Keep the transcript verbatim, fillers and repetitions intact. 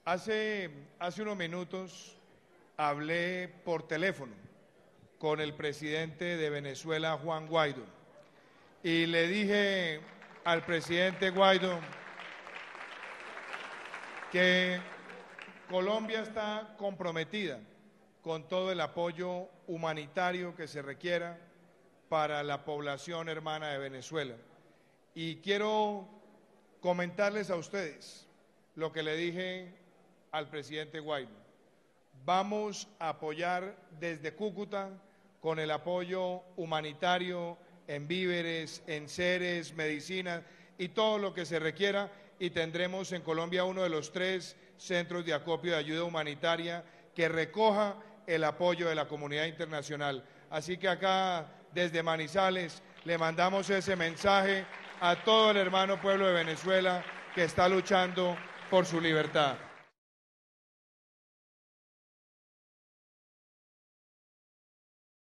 Hace, hace unos minutos hablé por teléfono con el presidente de Venezuela, Juan Guaidó, y le dije al presidente Guaidó que Colombia está comprometida con todo el apoyo humanitario que se requiera para la población hermana de Venezuela. Y quiero comentarles a ustedes lo que le dije al presidente Guaidó. Vamos a apoyar desde Cúcuta con el apoyo humanitario en víveres, en seres, medicinas y todo lo que se requiera, y tendremos en Colombia uno de los tres centros de acopio de ayuda humanitaria que recoja el apoyo de la comunidad internacional. Así que acá, desde Manizales, le mandamos ese mensaje a todo el hermano pueblo de Venezuela que está luchando por su libertad.